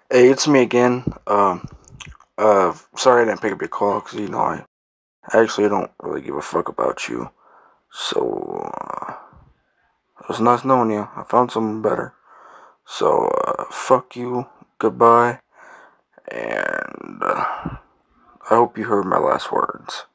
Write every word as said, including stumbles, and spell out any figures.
Hey, it's me again. Um, uh, sorry I didn't pick up your call because you know I actually don't really give a fuck about you. So uh, it was nice knowing you. I found someone better. So uh, fuck you. Goodbye, and uh, I hope you heard my last words.